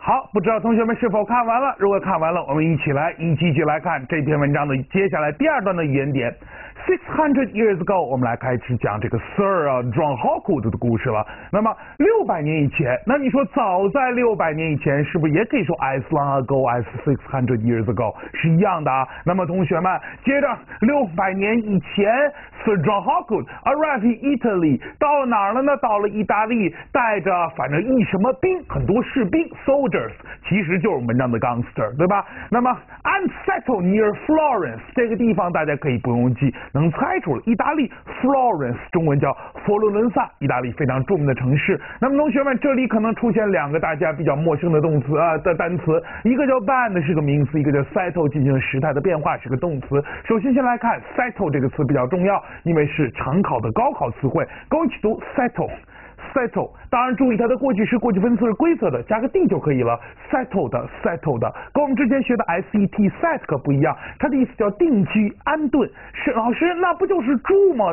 好，不知道同学们是否看完了？如果看完了，我们一起来继续来看这篇文章的接下来第二段的语言点。600 years ago， 我们来开始讲这个 Sir John Hawkwood 的故事了。那么600年以前，那你说早在600年以前，是不是也可以说 as long ago as 600 years ago 是一样的啊？那么同学们，接着600年以前 ，Sir John Hawkwood arrived in Italy， 到了哪儿了呢？到了意大利，带着反正一什么兵，很多士兵 soldiers， 其实就是文章的 gangster， 对吧？那么 and settled near Florence 这个地方大家可以不用记，能猜出了意大利 Florence 中文叫佛罗伦萨，意大利非常著名的城市。那么同学们，这里可能出现两个大家比较陌生的动词的单词，一个叫 band 是个名词，一个叫 settle 进行时态的变化是个动词。首先先来看 settle 这个词比较重要，因为是常考的高考词汇，跟我一起读 settle。settle， 当然注意它的过去式、过去分词是规则的，加个 d 就可以了。settled， 跟我们之前学的 set 可不一样，它的意思叫定居、安顿。是老师，那不就是住吗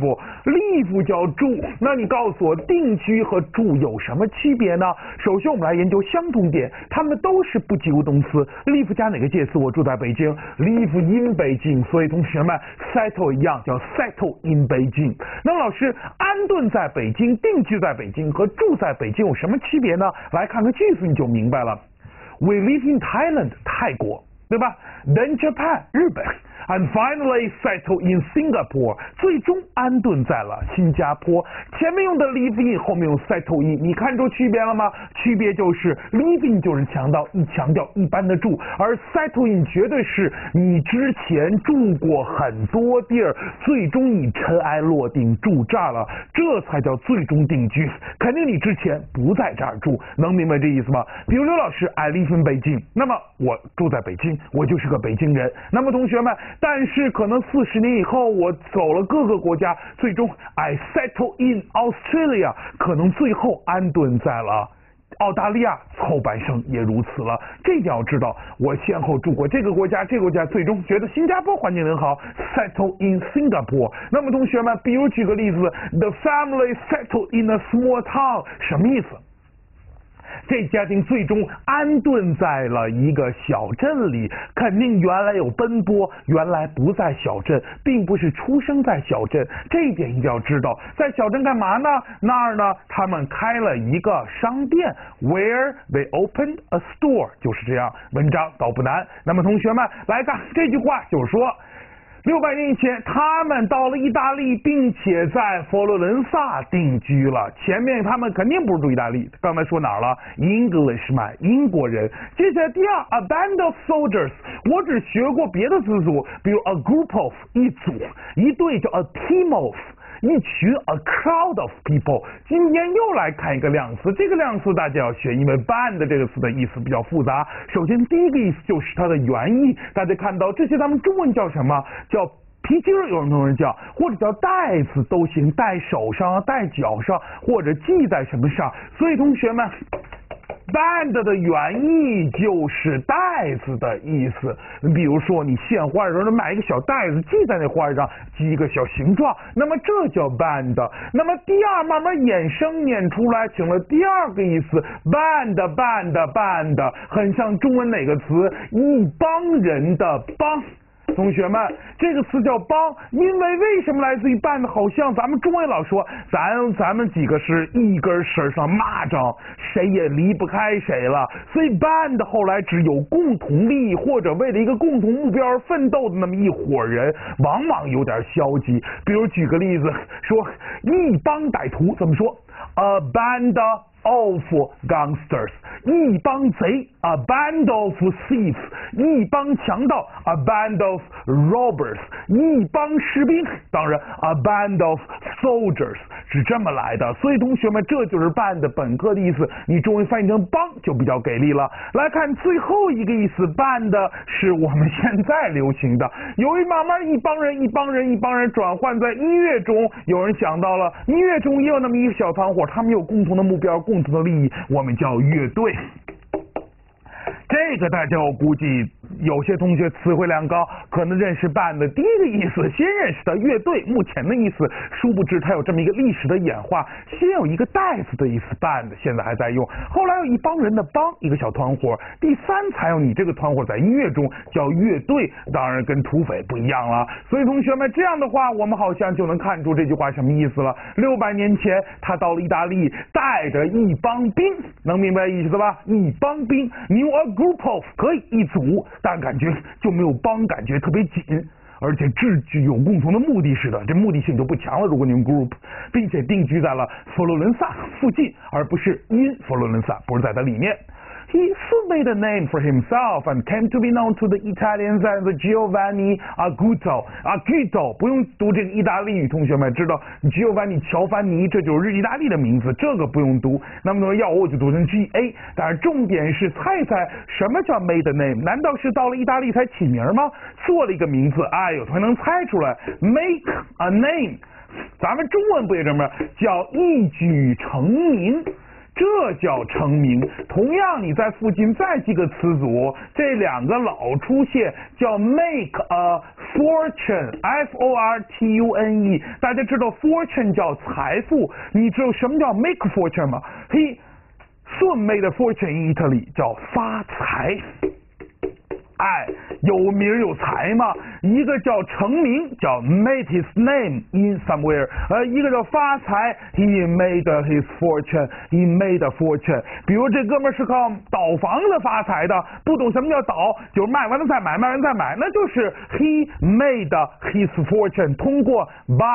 ？live 叫住，那你告诉我，定居和住有什么区别呢？首先我们来研究相同点，它们都是不及物动词。live 加哪个介词？我住在北京 ，live in 北京。所以同学们 ，settle 一样叫 settle in 北京。那老师，安顿在北京，定居在北京和住在北京有什么区别呢？来看看句子你就明白了。We live in Thailand， 泰国，对吧 ？Then Japan， 日本。And finally settle in Singapore， 最终安顿在了新加坡。前面用的 live in， 后面用 settle in， 你看出区别了吗？区别就是 live in 就是强调一般的住，而 settle in 绝对是你之前住过很多地儿，最终你尘埃落定住这儿了，这才叫最终定居。肯定你之前不在这儿住，能明白这意思吗？比如刘老师 I live in 北京，那么我住在北京，我就是个北京人。那么同学们，但是可能40年以后，我走了各个国家，最终 I settle in Australia， 可能最后安顿在了澳大利亚，后半生也如此了。这点要知道，我先后住过这个国家，最终觉得新加坡环境很好 ，settle in Singapore。那么同学们，比如举个例子 ，The family settled in a small town， 什么意思？这家庭最终安顿在了一个小镇里，肯定原来有奔波，原来不在小镇，并不是出生在小镇，这一点一定要知道。在小镇干嘛呢？那儿呢，他们开了一个商店 ，where they opened a store， 就是这样。文章倒不难。那么同学们来看这句话，就是说。600年以前，他们到了意大利，并且在佛罗伦萨定居了。前面他们肯定不是住意大利，刚才说哪儿了 ？Englishman， 英国人。接下来第二 ，a band of soldiers， 我只学过别的词组，比如 a group of 一组，一队叫 a team of。一群 a crowd of people， 今天又来看一个量词，这个量词大家要学，因为 band 这个词的意思比较复杂。首先第一个意思就是它的原意，大家看到这些咱们中文叫什么？叫皮筋儿，有人同学叫，或者叫带子都行，戴手上、戴脚上，或者系在什么上。所以同学们。band 的原意就是带子的意思，比如说你献花的时候买一个小带子系在那花上，系一个小形状，那么这叫 band。那么第二慢慢衍生念出来，成了第二个意思 band， 很像中文哪个词？一帮人的帮。同学们，这个词叫帮，因为什么来自于 band？ 好像咱们中文老说，咱们几个是一根绳上蚂蚱，谁也离不开谁了。所以 band 后来只有共同利益或者为了一个共同目标而奋斗的那么一伙人，往往有点消极。比如举个例子，说一帮歹徒怎么说 ？A band of gangsters， 一帮贼 a band of thieves， 一帮强盗 a band of robbers， 一帮士兵，当然 a band of soldiers， 是这么来的。所以同学们，这就是 band 本科的意思，你中文翻译成帮就比较给力了。来看最后一个意思 ，band 是我们现在流行的，由于慢慢一帮人转换在音乐中，有人想到了音乐中也有那么一个小团伙，他们有共同的目标、共同的利益，我们叫乐队。这这个大家我估计有些同学词汇量高，可能认识 band 的第一个意思，先认识的乐队，目前的意思，殊不知它有这么一个历史的演化，先有一个袋子的意思 band， 现在还在用，后来有一帮人的帮，一个小团伙，第三才有你这个团伙在音乐中叫乐队，当然跟土匪不一样了。所以同学们，这样的话我们好像就能看出这句话什么意思了。600年前他到了意大利，带着一帮兵，能明白意思吧？一帮兵 ，knew a group of 可以一组，但感觉就没有帮，感觉特别紧。而且只具有共同的目的似的，这目的性就不强了。如果你用 group， 并且定居在了佛罗伦萨附近，而不是因佛罗伦萨，不是在它里面。He soon made a name for himself and came to be known to the Italians as Giovanni Aguto. Aguto 不用读这个意大利语，同学们知道 Giovanni 乔凡尼，这就是意大利的名字，这个不用读。那么要我就读成 G-A， 但是重点是猜一猜什么叫 made a name？ 难道是到了意大利才起名吗？做了一个名字，哎呦，才能猜出来 make a name。咱们中文不也这么叫一举成名？这叫成名。同样，你在附近再记个词组，这两个老出现，叫 make a fortune，F-O-R-T-U-N-E。大家知道 fortune 叫财富，你知道什么叫 make fortune 吗？ He soon made a fortune in Italy， 叫发财。哎，有名有财嘛，一个叫成名，叫 made his name in somewhere， 一个叫发财 ，he made his fortune，he made a fortune。比如这哥们是靠倒房子发财的，不懂什么叫倒，就是卖完了再买，卖完再买，那就是 he made his fortune。通过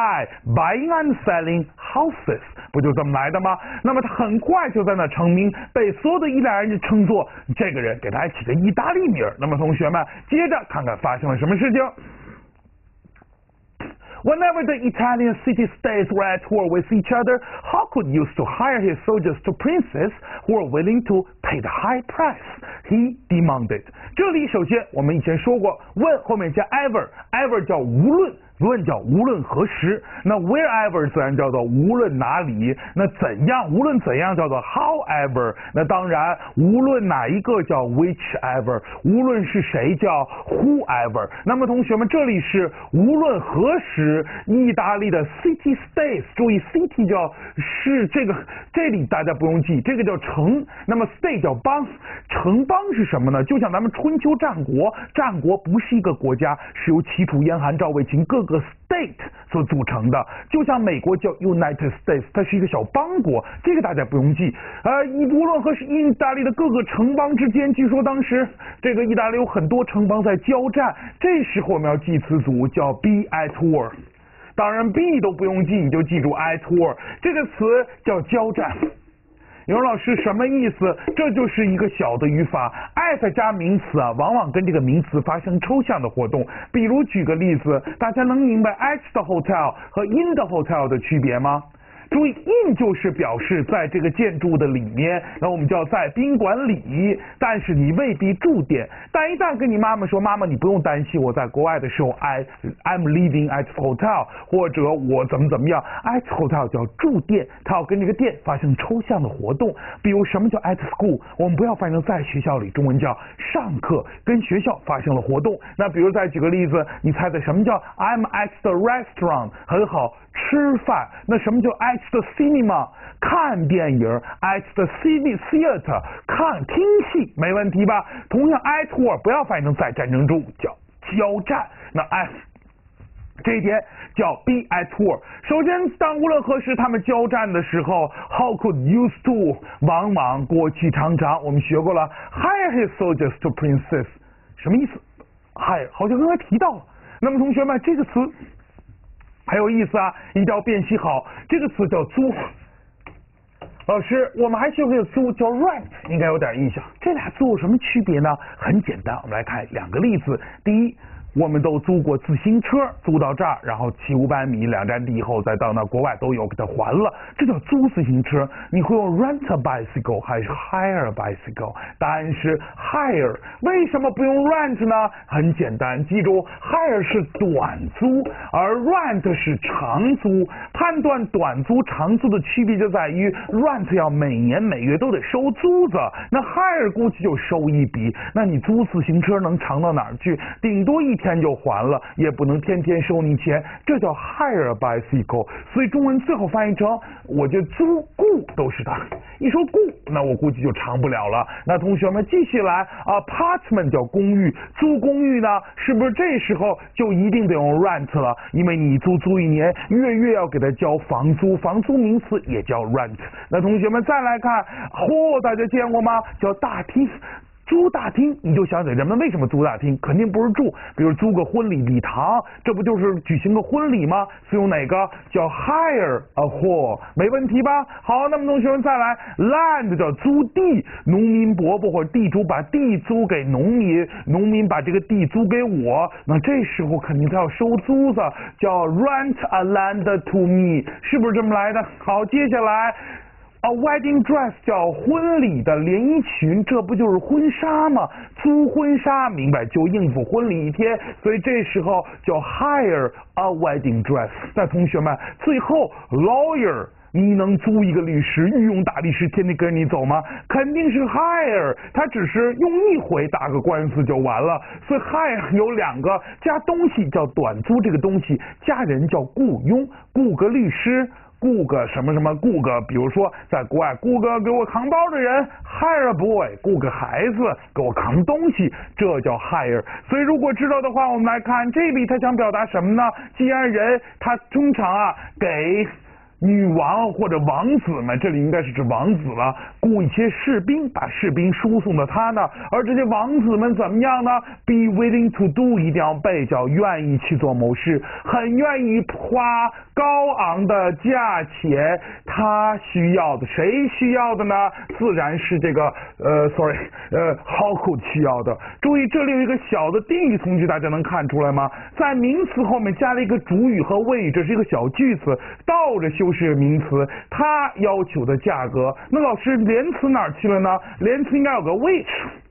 buying and selling houses， 不就这么来的吗？那么他很快就在那成名，被所有的意大利人称作这个人，给他还起个意大利名。那么同学们，接着看看发生了什么事情。Whenever the Italian city-states were at war with each other, Hawkwood used to hire his soldiers to princes who were willing to pay the high price. He demanded. 这里首先我们以前说过，问后面加 ever 叫无论。论叫无论何时，那 wherever 自然叫做无论哪里，那怎样无论怎样叫做 however， 那当然无论哪一个叫 whichever， 无论是谁叫 whoever。那么同学们，这里是无论何时，意大利的 city states， 注意 city 叫是这个，这里大家不用记，这个叫城，那么 state 叫邦，城邦是什么呢？就像咱们春秋战国，战国不是一个国家，是由齐楚燕韩赵魏秦各个 state 所组成的，就像美国叫 United States， 它是一个小邦国，这个大家不用记。无论何时，意大利的各个城邦之间，据说当时这个意大利有很多城邦在交战，这时候我们要记词组叫 be at war。当然 be 都不用记，你就记住 at war 这个词叫交战。有人老师什么意思？这就是一个小的语法 at 加名词啊，往往跟这个名词发生抽象的活动。比如举个例子，大家能明白 at the hotel 和 in the hotel 的区别吗？注意 in 就是表示在这个建筑的里面，那我们叫在宾馆里，但是你未必住店。但一旦跟你妈妈说，妈妈你不用担心，我在国外的时候 I'm living at the hotel， 或者我怎么样 at the hotel 叫住店，它要跟这个店发生抽象的活动。比如什么叫 at school， 我们不要翻成在学校里，中文叫上课，跟学校发生了活动。那比如再举个例子，你猜猜什么叫 I'm at the restaurant， 很好，吃饭。那什么叫 at the cinema， 看电影 at the theater， 听戏，没问题吧？同样 at war 不要翻译成在战争中，叫交战。那这一点叫 be at war。首先，当无论何时他们交战的时候 ，Hawkwood used to 往往过去常常，我们学过了 hire his soldiers to princes， 什么意思 ？hire 好像刚才提到了。那么同学们，这个词很有意思啊，一定要辨析好。这个词叫租。老师，我们还学过这个租叫 rent， 应该有点印象。这俩租有什么区别呢？很简单，我们来看两个例子。第一我们都租过自行车，租到这儿，然后骑500米2站地以后，再到那国外都有给它还了，这叫租自行车。你会用 rent a bicycle 还是 hire a bicycle？ 答案是 hire。为什么不用 rent 呢？很简单，记住 hire 是短租，而 rent 是长租。判断短租长租的区别就在于 rent 要每年每月都得收租子，那 hire 估计就收一笔。那你租自行车能长到哪儿去？顶多1天就还了，也不能天天收你钱，这叫 hire a bicycle。所以中文最后翻译成，我觉得租雇都是它。一说雇，那我估计就长不了了。那同学们继续来 ，apartment 叫公寓，租公寓呢，是不是这时候就一定得用 rent 了？因为你租1年，月要给他交房租，房租名词也叫 rent。那同学们再来看，大家见过吗？叫大厅。租大厅，你就想想人们为什么租大厅，肯定不是住，比如租个婚礼礼堂，这不就是举行个婚礼吗？所以用哪个叫 hire a hall， 没问题吧？好，那么同学们再来 land 叫租地，农民伯伯或者地主把地租给农民，农民把这个地租给我，那这时候肯定他要收租子，叫 rent a land to me， 是不是这么来的？好，接下来wedding dress 叫婚礼的连衣裙，这不就是婚纱吗？租婚纱，明白，就应付婚礼一天，所以这时候叫 hire a wedding dress。那同学们，最后 lawyer， 你能租一个律师，御用大律师天天跟你走吗？肯定是 hire， 他只是用一回打个官司就完了。所以 hire 有2个，加东西叫短租这个东西，加人叫雇佣，雇个律师。雇个什么什么，雇个比如说在国外雇个给我扛包的人 hire a boy， 雇个孩子给我扛东西，这叫 hire。 所以如果知道的话，我们来看这里他想表达什么呢？既然人他通常给女王或者王子们，这里应该是指王子了，雇一些士兵，把士兵输送到他那，而这些王子们怎么样呢？ be willing to do 一定要背，叫愿意去做某事，很愿意花高昂的价钱，他需要的，谁需要的呢？自然是这个Hawkwood 需要的。注意这里有一个小的定语从句，大家能看出来吗？在名词后面加了一个主语和谓语，这是一个小句子，倒着修饰名词，他要求的价格。那老师连词哪儿去了呢？连词应该有个 which，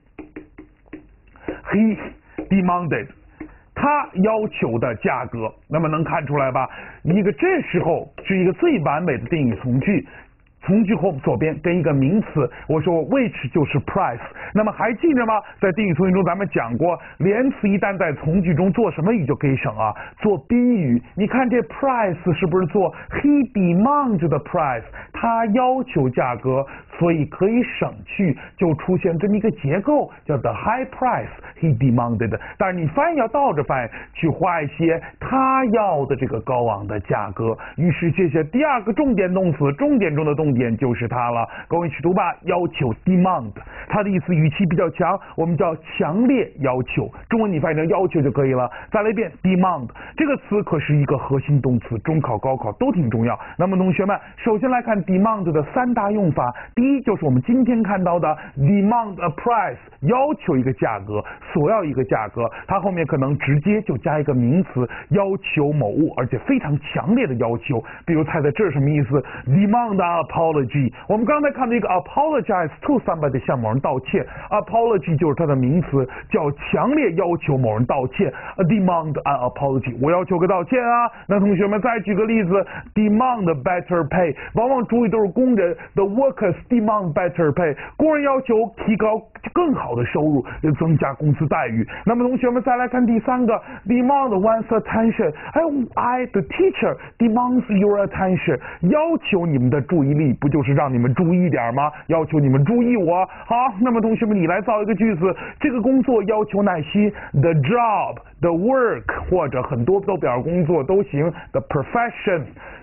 he demanded， 他要求的价格。那么能看出来吧？一个这时候是一个最完美的定语从句。从句后左边跟一个名词，我说 which 就是 price。那么还记着吗？在定语从句中咱们讲过，连词一旦在从句中做什么语就可以省啊？做宾语。你看这 price 是不是做 he demands the price？ 他要求价格，所以可以省去，就出现这么一个结构，叫 the high price he demanded。但是你翻译要倒着翻译，去画一些他要的这个高昂的价格。于是这些第2个重点动词，重点中的重点就是它了。跟我一起读吧，要求 demand， 它的意思语气比较强，我们叫强烈要求，中文你翻译成要求就可以了。再来一遍 demand， 这个词可是一个核心动词，中考高考都挺重要。那么同学们，首先来看 demand 的3大用法。第一就是我们今天看到的 demand a price， 要求一个价格，索要一个价格，它后面可能直接就加一个名词，要求某物，而且非常强烈的要求。比如猜猜这是什么意思？ demand apology。 我们刚才看到一个 apologize to somebody， 向某人道歉， apology 就是它的名词，叫强烈要求某人道歉。 demand an apology， 我要求个道歉啊。那同学们再举个例子， demand better pay， 往往注意都是工人， the workers demand better pay， 工人要求提高更好的收入，增加工资待遇。那么同学们再来看第3个 demand one's attention， the teacher demands your attention， 要求你们的注意力，不就是让你们注意一点吗？要求你们注意我。好，那么同学们你来造一个句子，这个工作要求耐心， the job the work， 或者很多都表示工作都行， the profession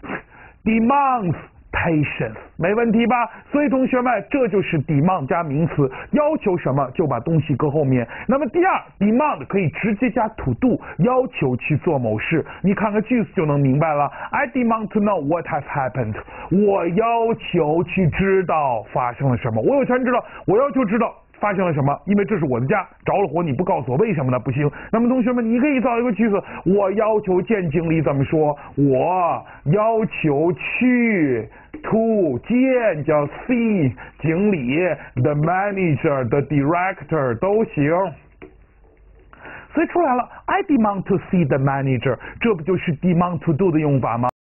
demands patience， 没问题吧？所以同学们，这就是 demand 加名词，要求什么就把东西搁后面。那么第2 demand 可以直接加 to do， 要求去做某事。你看个句子就能明白了。 I demand to know what has happened， 我要求去知道发生了什么，我有权知道，我要求知道发生了什么？因为这是我的家，着了火你不告诉我，为什么呢？不行。那么同学们，你可以造一个句子，我要求见经理怎么说？我要求去 to 见叫 see 经理 the manager the director 都行。所以出来了 I demand to see the manager， 这不就是 demand to do 的用法吗？